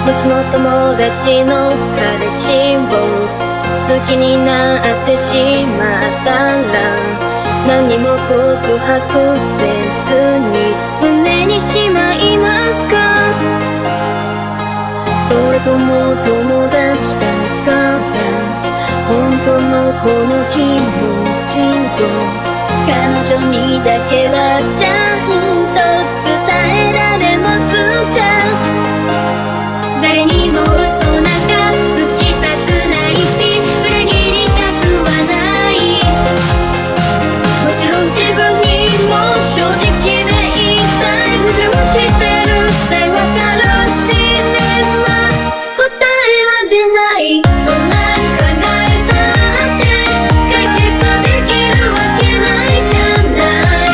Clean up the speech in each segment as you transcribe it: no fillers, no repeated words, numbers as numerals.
もしも友達の彼氏を好きになってしまったら、何も告白せずに胸にしまいますか？それとも友達だから本当のこの気持ちを彼女にだけはちゃんと伝えられますか？誰にも嘘なんかつきたくないし裏切りたくはない。もちろん自分にも正直でいたい。矛盾してるってわかる時点は答えは出ない。どんなに考えたって解決できるわけないじゃない。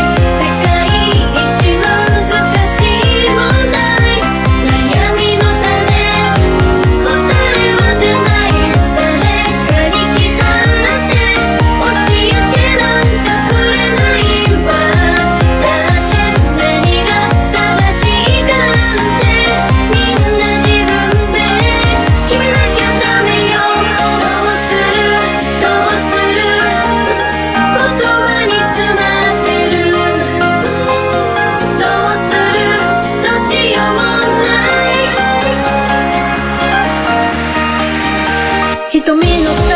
世界一難しい問題、悩みの種、答えは出ない。誰かに聞いたって教えてなんかくれないわ。だって何が正しいかなんてみんな自分で決めなきゃダメよ。どうするどうする言葉に詰まってる。どうするどうしようもない。瞳の